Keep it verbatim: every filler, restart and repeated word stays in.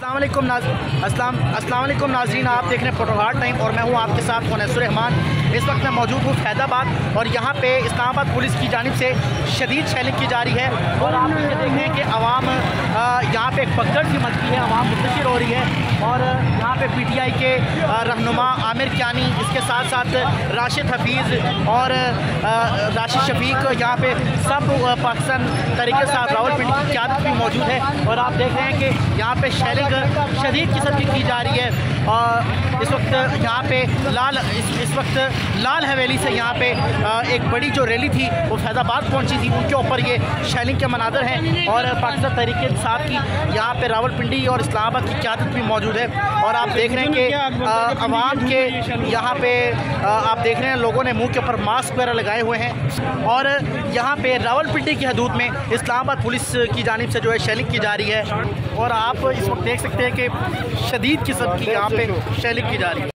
अस्सलाम वालेकुम नाज़ अस्सलाम अस्सलाम वालेकुम नाज़रीन, आप देख रहे हैं फोटोहार टाइम और मैं हूं आपके साथ मुनस्सुर रहमान। इस वक्त मैं मौजूद हूं फैज़ाबाद और यहां पे इस्लामाबाद पुलिस की जानिब से शदीद शेलिंग की जा रही है और आप ये देख रहे हैं कि आवाम यहां पे एक भगदड़ सी मचती है, आवाम मुंतशिर हो रही है और यहाँ पे पी टी आई के रहनुमा आमिर कियानी, इसके साथ साथ राशिद हफीज़ और राशिद शफीक, यहाँ पे सब पाकिस्तान तरीके से रावलपिंडी की क़यादत भी मौजूद है और आप देख रहे हैं कि यहाँ पे शेलिंग शदीद किस्म की की जा रही है। और इस वक्त यहाँ पे लाल इस, इस वक्त लाल हवेली से यहाँ पे एक बड़ी जो रैली थी वो फैज़ाबाद पहुँची थी, उनके ऊपर ये शेलिंग के मनाज़र हैं और पाकिस्तान तहरीक इंसाफ की यहाँ पे रावलपिंडी और इस्लामाबाद की क़यादत भी मौजूद है। और आप देख रहे हैं कि अवाम के यहाँ पे आप देख रहे हैं लोगों ने मुंह के ऊपर मास्क वगैरह लगाए हुए हैं और यहाँ पे रावलपिंडी की हदूद में इस्लामाबाद पुलिस की जानिब से जो है शेलिंग की जा रही है और आप इस वक्त देख सकते हैं कि शदीद किस्म की यहाँ पे शेलिंग की जा रही है।